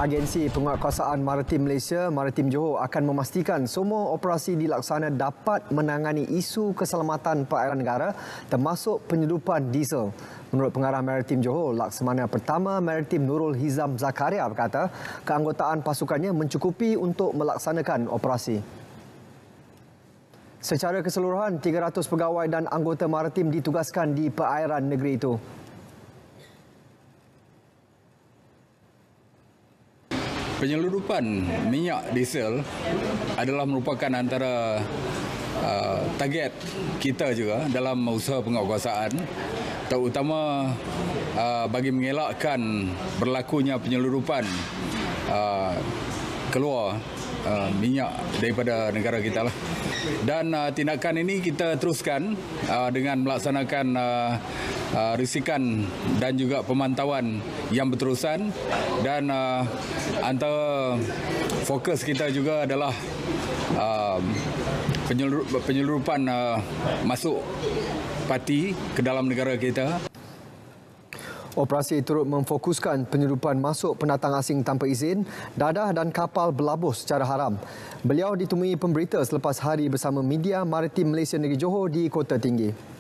Agensi Penguatkuasaan Maritim Malaysia, Maritim Johor akan memastikan semua operasi dilaksana dapat menangani isu keselamatan perairan negara termasuk penyeludupan diesel. Menurut Pengarah Maritim Johor, Laksamana Pertama Maritim Nurul Hizam Zakaria berkata, keanggotaan pasukannya mencukupi untuk melaksanakan operasi. Secara keseluruhan, 300 pegawai dan anggota maritim ditugaskan di perairan negeri itu. Penyeludupan minyak diesel adalah merupakan antara target kita juga dalam usaha penguatkuasaan, terutama bagi mengelakkan berlakunya penyeludupan keluar minyak daripada negara kita lah. Dan tindakan ini kita teruskan dengan melaksanakan risikan dan juga pemantauan yang berterusan, dan antara fokus kita juga adalah penyeludupan masuk parti ke dalam negara kita. Operasi turut memfokuskan penyeludupan masuk pendatang asing tanpa izin, dadah dan kapal berlabuh secara haram. Beliau ditemui pemberita selepas hari bersama media Maritim Malaysia Negeri Johor di Kota Tinggi.